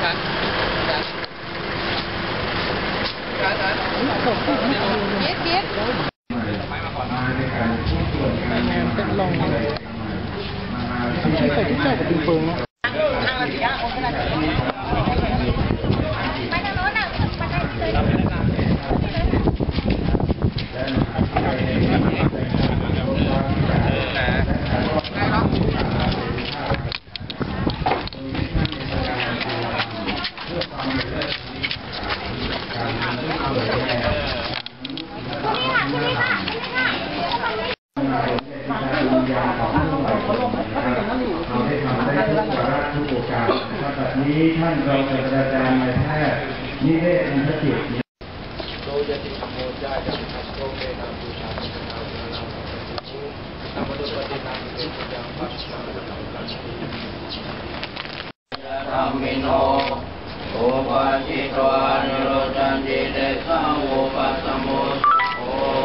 เป็นลงใช้ไฟที่เจ้ากับปิงปองเนาะไปทางโน้นอ่ะไปได้นี้ท่านรองศาสตราจารย์นายแพทย์นิเวศน์นันทจิตโดยติธรรมโมจาจักขับโลเกนาบูชาพุทธนาบุญนาบุญชินามดุปฏินามิสุจังปัสสะกันติธรรมิโนโอภาชิตวานิโรจันติเตสังโอปัสสโมโอ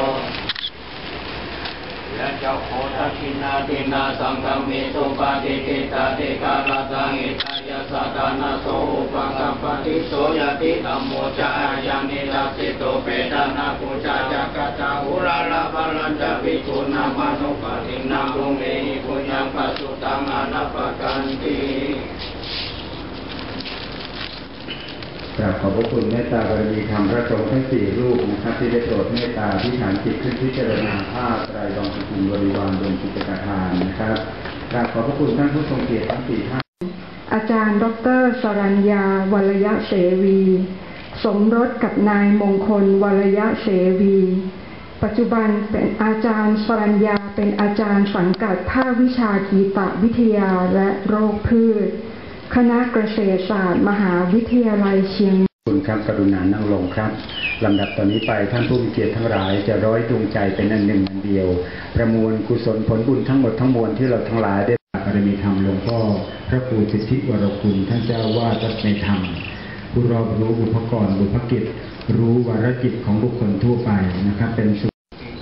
ยัจโคทักขินาตินาสังฆมิสุปฏิทิตาติกาลสังอิตายาสัตนาโสอุปกัปปติโสยติธัมโมจายานิรัสสิโตเปตานาปุจาจักตาอุราลาภลัญจวิจุนามานุปตินาลุเมหิปุญญังปัสสุตังอนัปปกันติกราบขอบพระคุณเมตตาบารมีธรรมพระสงฆ์ทั้ง4รูปนะครับที่ได้โปรดเมตตาที่ฐานจิตขึ้นพิจารณาผ้าไตรรองสกุลบริวารบนกิจการทานนะครับกราบขอบพระคุณท่านผู้ทรงเกียรติทั้ง4ท่านอาจารย์ดร.สรัญญาวรยะเสวีสมรสกับนายมงคลวรยะเสวีปัจจุบันเป็นอาจารย์สรัญญาเป็นอาจารย์สังกัดภาควิชากีตวิทยาและโรคพืชคณะเกษตรศาสตร์มหาวิทยาลัยเชียงคุณครับกรุณานั่งลงครับลำดับตอนนี้ไปท่านผู้มีเกียรติทั้งหลายจะร้อยดวงใจเป็นอันหนึ่งอันเดียวประมวลกุศลผลบุญทั้งหมดทั้งมวลที่เราทั้งหลายได้บารมีธรรมหลวงพ่อพระครูสิทธิวรคุณท่านเจ้าวาดวัดในธรรมผู้รอบรู้บุพกรบุพกิจรู้วาระจิตของบุคคลทั่วไปนะครับเป็นสุ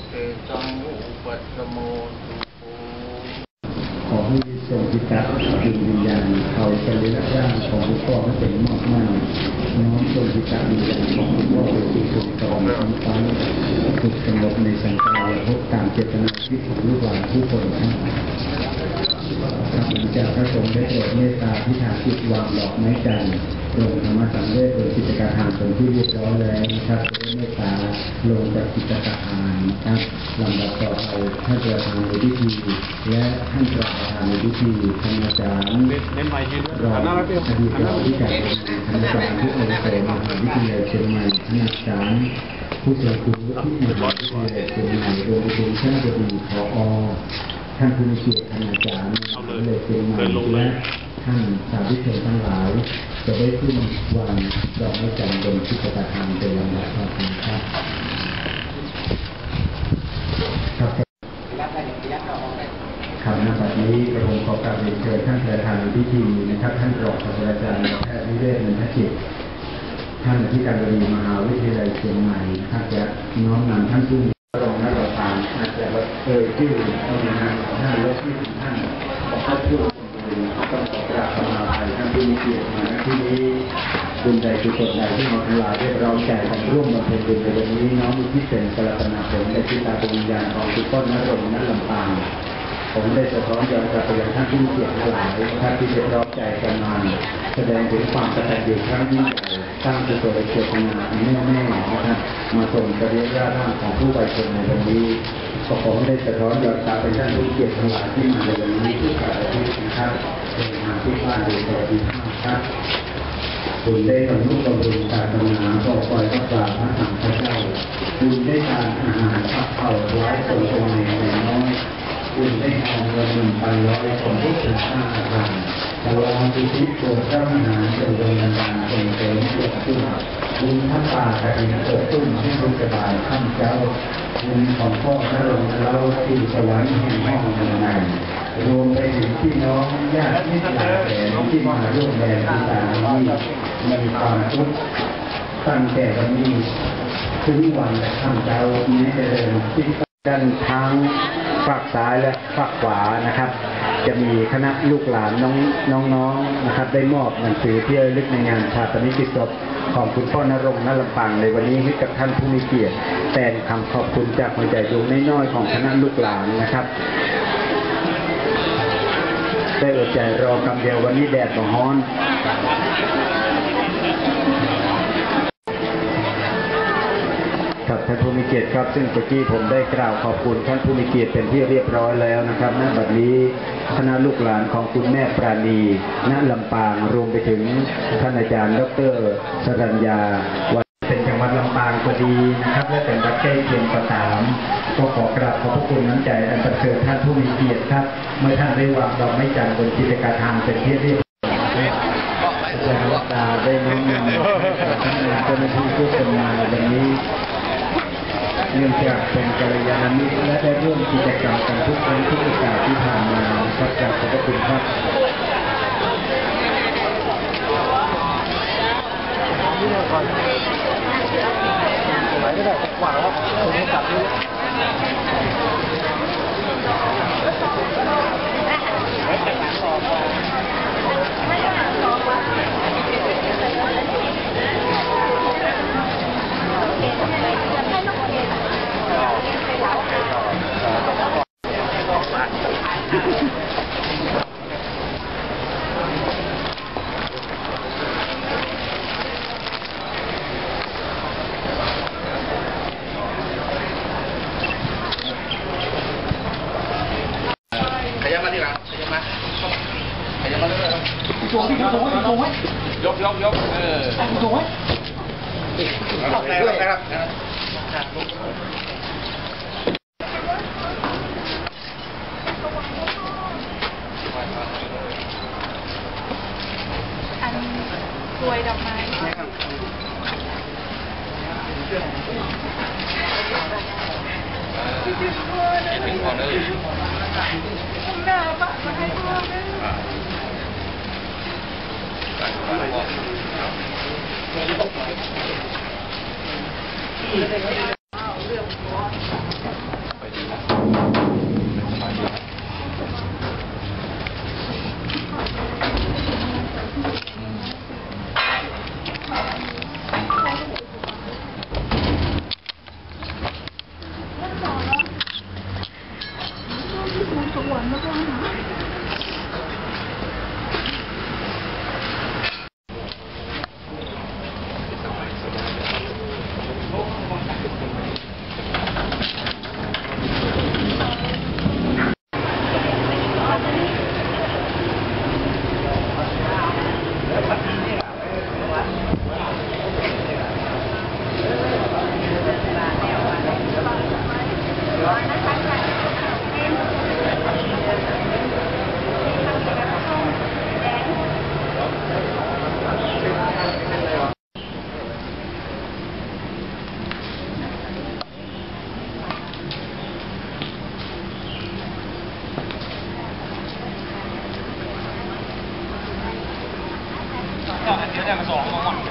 ขอให้ทรงพิจารณาจิตวิญญาณเขาเป็นร่างของบุคคลให้เป็นมากมากน้อมทรงพิจารณาวิญญาณของบุคคลเป็นสิ่งสุดสองทั้งฟ้าสุดสงบในสังขารพบตามเจตนาชีวิตของลูกหลานผู้คนทั้งหลายพระบิดาพระสงฆ์ได้โปรดเมตตาพิธาจิตวางดอกไม้จันทร์ลงธรรมสังเวชโดยกิจการทางเป็นที่เรียบร้อยแล้วนะครับได้เมตตาลงจากกิจการทางนะครับลำดับต่อไปท่านประธานในพิธีและท่านประธานในพิธีคณาจารย์รองอดีตรองผู้จัดคณาจารย์ผู้อาวุโสมหาวิทยาลัยเชียงใหม่คณาจารย์ผู้ทรงคุณวุฒิมหาวิทยาลัยเชียงใหม่โดยเป็นคณบดีผอ.ท่านผู้มีเกียรติคณาจารย์มหาวิทยาลัยเชียงใหม่และท่านสาธุชนทั้งหลายจะได้ขึ้นวางดอกไม้จันทร์บนกิจการทางเป็นลำดับต่อไปครับครับณบัดนี้กระผมขอกราบเรียนเชิญท่านประธานในพิธีนะครับท่านรองศาสตราจารย์นายแพทย์นิเวศน์นันทจิตท่านอธิการบดีมหาวิทยาลัยเชียงใหม่นะครับจะน้อมนำท่านผู้รองนักประธานอาจจะชื่อต้องนามของท่านและชื่อท่านของท่านผู้ต้องขอกราบขมาภัยท่านผู้มีเกียรติมาณที่นี้บุญใดกุศลใดที่เราทั้งหลายได้เราแก่กันร่วมบำเพ็ญบุญในวันนี้น้อมอุทิศเป็นกรณาผลในจิตตาบุญญาณของทุกต้นนรงนั้นลำปางผมได้สะท้อนย้อนกลับไปยังท่านผู้มีเกียรติทั้งหลายท่านที่ได้ร้องใจกันมาแสดงถึงความกตัญญูครั้งยิ่งใหญ่สร้างกุศลเจตนาแน่ๆนะครับมาส่งกระเรียร่าร่างของผู้ไปชนในวันนี้ก็ผมได้สะท้อนย้อนกลับไปท่านผู้มีเกียรติทั้งหลายที่มาในวันนี้ทุกการอาทิตย์นะครับเป็นมาที่บ้านโดยสวัสดีครับคุณได้บรรลุบำรุงศาสนาต่อคอยรักษาพระธรรมพระเจ้าคุณได้ทานอาหารพักเผ่าไว้ส่งตรงในน้อยคุณได้เอาเงิน1,100ของทุกท่านทานตลอดชีวิตโปรดเจ้าหน้าจงดำเนินการเป็นเสริมเพื่อผู้คุณท่านป่าคดีเกิดขึ้นที่รุนสบายท่านเจ้าคุณของพ่อพระองค์เล่าที่สวรรค์แห่งห้องเมืองในรวมไปถึงพี่น้องญาติมิตรหลายแสนที่มาร่วมแรงที่ต่างนี้มีความทุกข์ตั้งแต่วันนี้ถึงวันและท่านเจ้าแม้จะเดินที่กันทั้งากซ้ายและฝากขวานะครับ จะมีคณะลูกหลานน้องๆนะครับได้มอบหนังสือที่ระลึกในงานชาปนกิจศพของคุณพ่อนรงค์ ณ ลำปางในวันนี้ให้กับท่านผู้มีเกียรติแทนคำขอบคุณจากหัวใจดวงน้อยๆของคณะลูกหลานนะครับได้อดใจรอกำเดียววันนี้แดดก็ร้อนครับท่านผู้มีเกียรติครับซึ่งเมื่อกี้ผมได้กล่าวขอบคุณท่านผู้มีเกียรติเป็นที่เรียบร้อยแล้วนะครับณบัดนี้คณะลูกหลานของคุณแม่ปราณีณลำปางรวมไปถึงท่านอาจารย์ดร.สรัญญาวันเป็นจังหวัดลำปางก็ดีนะครับและเป็นวัดใกล้เคียงก็ตามก็ขอกราบขอบพระคุณน้ำใจอันประเสริฐท่านผู้มีเกียรติครับเมื่อท่านได้วางดอกไม้จันทร์บนจิตรกาทางเป็นที่เรียบอาจารย์วัดตาได้น้อมนำท่านเจ้าหน้าที่ผู้ชมมาวันนี้เนื่องจากเป็นกัลยาณมิตรและได้ร่วมกิจกรรมกันทุกครั้งทุกโอกาสที่ผ่านมาครับกราบขอบพระคุณครับไหนก็ได้ขวาแล้วตรงนี้กลับนี่ขยับมาดีกว่าขยับมาเรื่อยๆโว้ยยกโว้ยครับอันกล้วยดอกไม้ถึงก่อนเลยผมด่าปะมาให้พ่อแม่เดี๋ยวจะมาส่ง